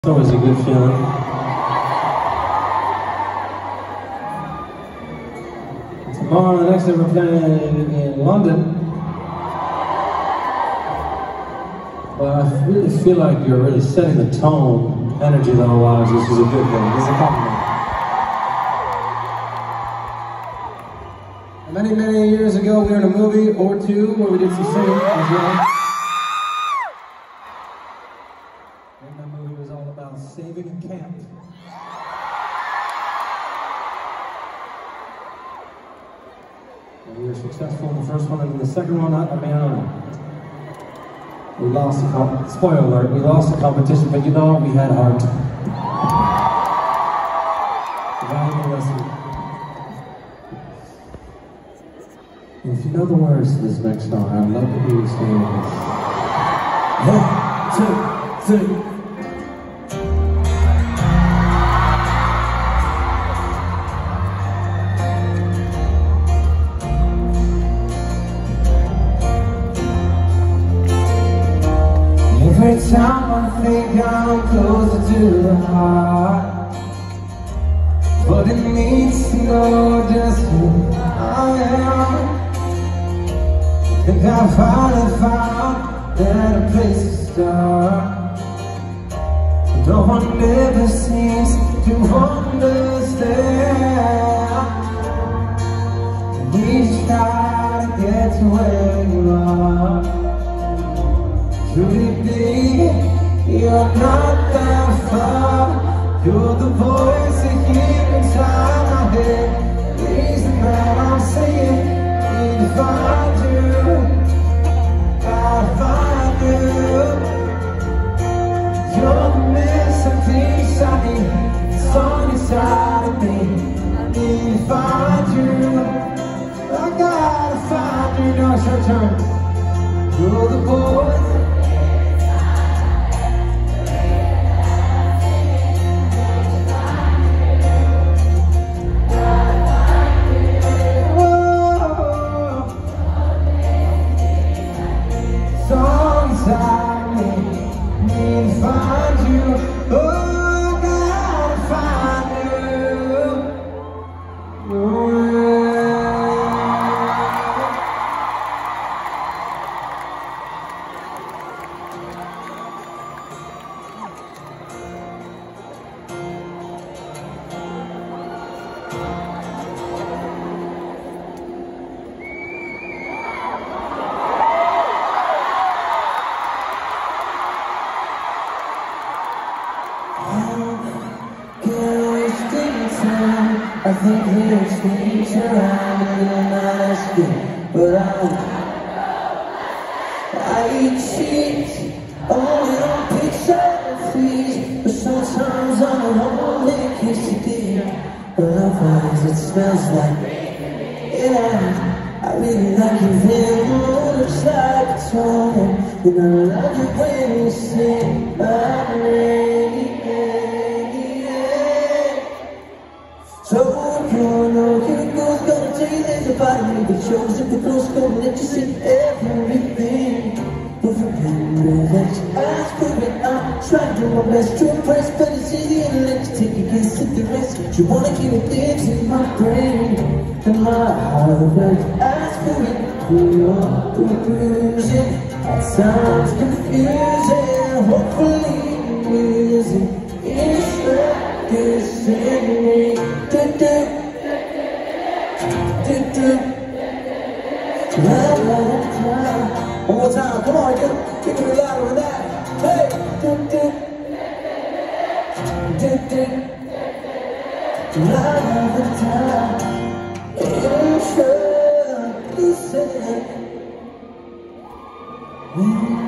It's always a good feeling. Tomorrow, the next time we're playing in London. Well, I really feel like you're really setting the tone, energy level-wise, which is a good thing. It's a compliment. Many, many years ago, we were in a movie or two where we did some singing as well. And that movie was all about saving a camp. And we were successful in the first one, and in the second one, I don't know. We lost the spoiler alert, we lost the competition, but you know, we had heart. Valuable lesson. If you know the words to this next song, I'd love to hear you sing this. 1, 2, 3. Every time I think I'm closer to the heart, but it needs to know just who I am. I think I finally found that place to start. No one ever seems to understand. We try to get to where you are. Could it be you're not that far? You're the voice I hear inside my head. The reason that I'm saying, need to find you, gotta find you. You're the missing piece I need, it's on inside of me. I need to find you, I gotta find you. Now it's your turn. You're the voice. I think lyrics change around and I'm asking, but I cheat only on picture fees. But sometimes I only kiss you dear. But otherwise it smells like I really like your hair, looks like a tone. And I love it when you sing my name. So you know here goes, gonna tell you there's a body that shows if the close gonna let you see everything. But remember that you asked for it. I'm trying to do my best to impress, but it's easy and let you take a guess at the rest. You wanna keep it things in my brain and my heart, but you asked for it. You're confusing, that sounds confusing. Hopefully it isn't. It's like you're singing. One more time, come on, get me louder than that. Hey! Another time, it's sure you said.